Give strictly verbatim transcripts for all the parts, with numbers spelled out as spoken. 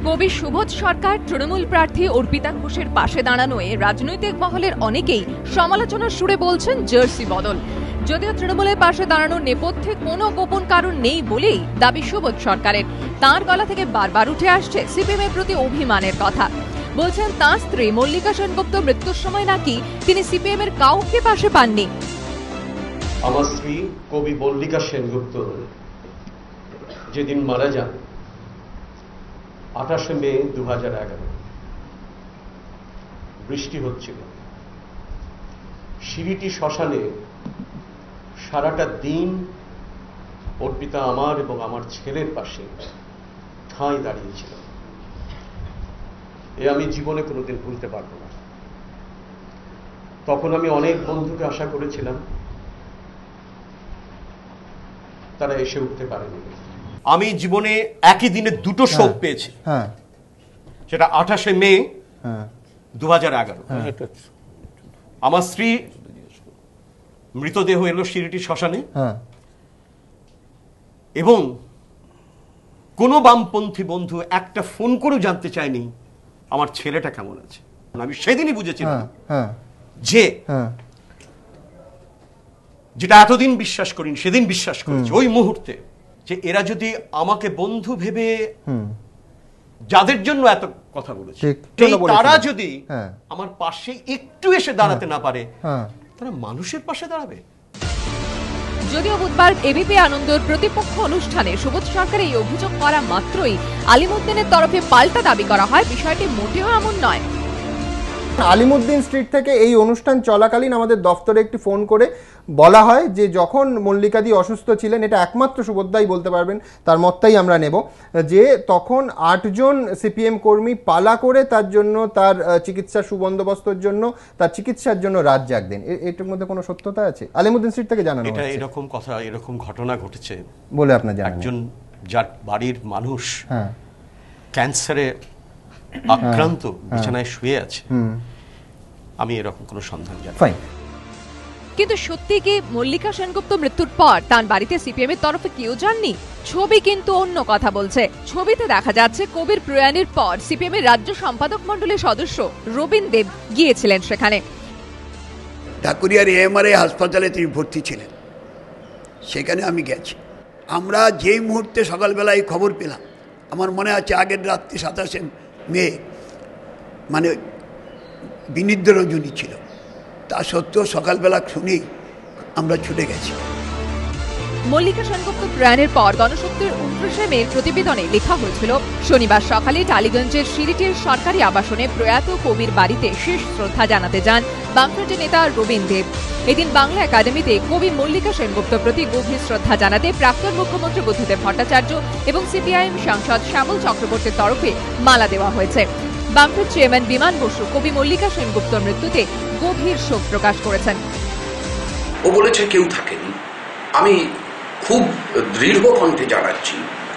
কবি সুবোধ সরকার তৃণমূল প্রার্থী অর্পিতা ঘোষের পাশে দাঁড়ানোয় রাজনৈতিক মহলের অনেকেই সমালোচনার সুরে বলছেন জার্সি বদল। যদিও তৃণমূলের পাশে দাঁড়ানোর নেপথ্যে কোনো গোপন কারণ নেই বলেই দাবি সুবোধ সরকারের। তাঁর গলা থেকে বারবার উঠে আসছে সিপিএম এর প্রতি অভিমানের কথা। বলছেন তাঁর স্ত্রী মল্লিকা সেনগুপ্ত মৃত্যুর সময় নাকি তিনি সিপিএম এর কাউকে পাশে পাননি। আমার স্ত্রী কবি মল্লিকা সেনগুপ্ত যেদিন মারা যান আঠাশে মে দু হাজার এগারো, বৃষ্টি হচ্ছিল। সিঁড়িটি শ্মশানে সারাটা দিন অর্পিতা আমার এবং আমার ছেলের পাশে ঠাঁই দাঁড়িয়েছিল। এ আমি জীবনে কোনোদিন ভুলতে পারবো না। তখন আমি অনেক বন্ধুকে আশা করেছিলাম, তারা এসে উঠতে পারেনি। আমি জীবনে একই দিনে দুটো শোক পেয়েছি, সেটা আঠাশে মে দু হাজার এগারো। আমার স্ত্রী মৃতদেহ এলো সিঁড়িটি শ্মশানে, এবং কোনো বামপন্থী বন্ধু একটা ফোন করেও জানতে চায়নি আমার ছেলেটা কেমন আছে। আমি সেদিনই বুঝেছিলাম যে যেটা এতদিন বিশ্বাস করিনি সেদিন বিশ্বাস করেছি ওই মুহূর্তে, যে এরা যদি আমাকে বন্ধু ভেবে যাদের জন্য এত কথা বলেছে তারা যদি আমার পাশে একটু এসে দাঁড়াতে না পারে, তারা মানুষের পাশে দাঁড়াবে। যদিও বুধবার এবিপি আনন্দর প্রতিপক্ষ অনুষ্ঠানে সুবোধ সরকার এই অভিযোগ করা মাত্রই আলিমুদ্দিনের তরফে পাল্টা দাবি করা হয় বিষয়টি মোটেও এমন নয়। আলিমুদ্দিন স্ট্রিট থেকে এই অনুষ্ঠান চলাকালীন আমাদের দফতরে একটি ফোন করে বলা হয় যে যখন মল্লিকাদি অসুস্থ ছিলেন, এটা একমাত্র সুবোধদাই বলতে পারবেন, তার মতটাই আমরা নেব, যে তখন আটজন সিপিএম কর্মী পালা করে তার জন্য, তার চিকিৎসা সুবন্দোবস্তের জন্য, তার চিকিৎসার জন্য রাত জাগ দেন। এটার মধ্যে কোনো সত্যতা আছে? আলিমুদ্দিন স্ট্রিট থেকে জানানো এটা এরকম কথা, এরকম ঘটনা ঘটেছে বলে আপনার জানা? একজন যার বাড়ির মানুষ ক্যান্সারে আক্রান্ত বিছানায় শুয়ে আছে, আমি এরকম কোনো সন্ধান জানি না। কিন্তু সত্যি কি মল্লিকা সেনগুপ্ত মৃত্যুর পর তার বাড়িতে সিপিএম এর তরফে কেউ যাননি? ছবি কিন্তু অন্য কথা বলছে। ছবিতে দেখা যাচ্ছে কবির প্রয়াণের পর সিপিএম এর রাজ্য সম্পাদক মণ্ডলীর সদস্য রবীন দেব গিয়েছিলেন সেখানে। ঢাকুরিয়ার এএমআরআই হাসপাতালে তিনি ভর্তি ছিলেন, সেখানে আমি গেছি। আমরা যেই মুহূর্তে সকালবেলায় খবর পেলাম, আমার মনে আছে আগের রাত্রি সাতাশে মে, মানে বিনিদ্র রজনী ছিল, তা সত্ত্বেও সকালবেলা শুনেই আমরা ছুটে গেছি। মল্লিকা সেনগুপ্ত প্রয়াণের পর গণশক্তির উনত্রিশে মে প্রতিবেদনে লেখা হয়েছিল, শনিবার সকালে টালিগঞ্জের সিরিটির সরকারি আবাসনে প্রয়াত কবির বাড়িতে শেষ শ্রদ্ধা জানাতে যান বামফ্রন্টের নেতা রবীন দেব। এদিন বাংলা একাডেমিতে কবি মল্লিকা সেনগুপ্তর প্রতি গভীর শ্রদ্ধা জানাতে প্রাক্তন মুখ্যমন্ত্রী বুদ্ধদেব ভট্টাচার্য এবং সিপিআইএম সাংসদ শ্যামল চক্রবর্তীর তরফে মালা দেওয়া হয়েছে। বামফ্রন্ট চেয়ারম্যান বিমান বসু কবি মল্লিকা সেনগুপ্তর মৃত্যুতে গভীর শোক প্রকাশ করেছেন। ও বলেছে কেউ থাকেনি। আমি খুব দৃঢ় কণ্ঠে জানাচ্ছি,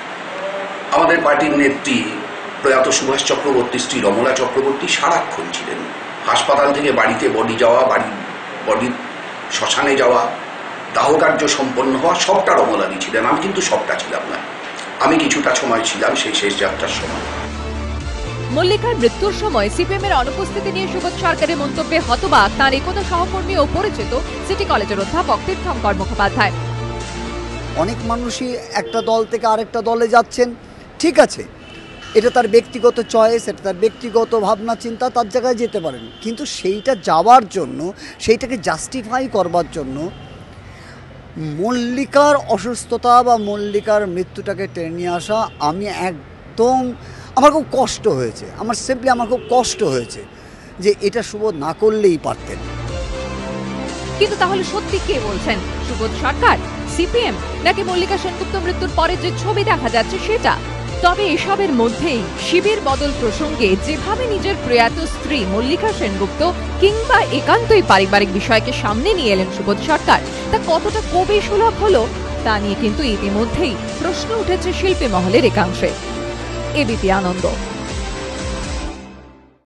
আমাদের পার্টির নেত্রী প্রয়াত সুভাষ চক্রবর্তী স্ত্রী রমলা চক্রবর্তী সারাক্ষণ ছিলেন। হাসপাতাল থেকে বাড়িতে বডি যাওয়া, বাড়ি বডি শ্মশানে যাওয়া, দাহকার্য সম্পন্ন হওয়া, সবটা রমলারই ছিলেন। আমি কিন্তু সবটা ছিলাম না, আমি কিছুটা সময় ছিলাম সেই শেষ যাত্রার সময়। মল্লিকার মৃত্যুর সময় সিপিএম এর অনুপস্থিতি নিয়ে সুবোধ সরকারের মন্তব্যে হতবাক তাঁর একতা সহকর্মী ও পরিচিত সিটি কলেজের অধ্যাপক তীর্থঙ্কর মুখোপাধ্যায়। অনেক মানুষই একটা দল থেকে আরেকটা দলে যাচ্ছেন, ঠিক আছে, এটা তার ব্যক্তিগত চয়েস, এটা তার ব্যক্তিগত ভাবনা চিন্তা, তার জায়গায় যেতে পারেন, কিন্তু সেইটা যাওয়ার জন্য, সেইটাকে জাস্টিফাই করবার জন্য মল্লিকার অসুস্থতা বা মল্লিকার মৃত্যুটাকে টেনে নিয়ে আসা, আমি একদম, আমার খুব কষ্ট হয়েছে, আমার সিম্পলি আমার খুব কষ্ট হয়েছে যে এটা সুবোধ না করলেই পারতেন। কিন্তু তাহলে সত্যি কে বলছেন, সুবোধ সরকার, সিপিএম, নাকি মল্লিকা সেনগুপ্ত মৃত্যুর পরে যে ছবি দেখা যাচ্ছে সেটা? তবে এসবের মধ্যেই শিবির বদল প্রসঙ্গে যেভাবে নিজের প্রয়াত স্ত্রী মল্লিকা সেনগুপ্ত কিংবা একান্তই পারিবারিক বিষয়কে সামনে নিয়ে এলেন সুবোধ সরকার, তা কতটা কবি সুলভ হলো তা নিয়ে কিন্তু ইতিমধ্যেই প্রশ্ন উঠেছে শিল্পী মহলের একাংশে। এবিপি আনন্দ।